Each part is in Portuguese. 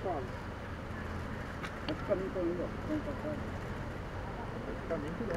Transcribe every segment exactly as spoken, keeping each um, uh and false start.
falo. Esse caminho tá indo, ó. Vem pra cá. Esse caminho que dá.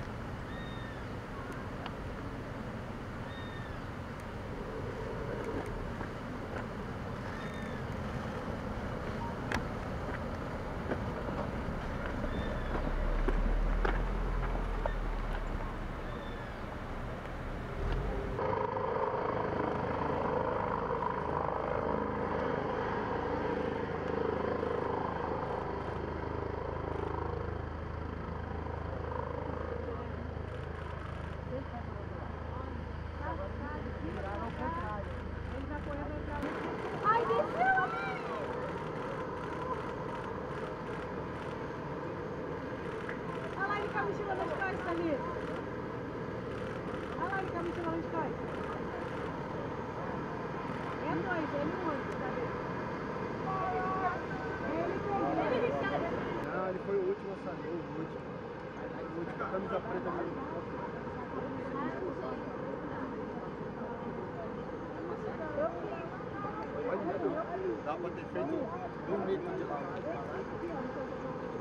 Ai, desceu ali! Olha lá ele com a mochila nas costas ali. Olha lá ele com a mochila nas costas. É dois, ele muito, sabe? Ele foi ele sabe? Não, ele foi o último a sair, o último. O último, camisa preta mesmo. Olha, dá pra ter feito bonito de lá.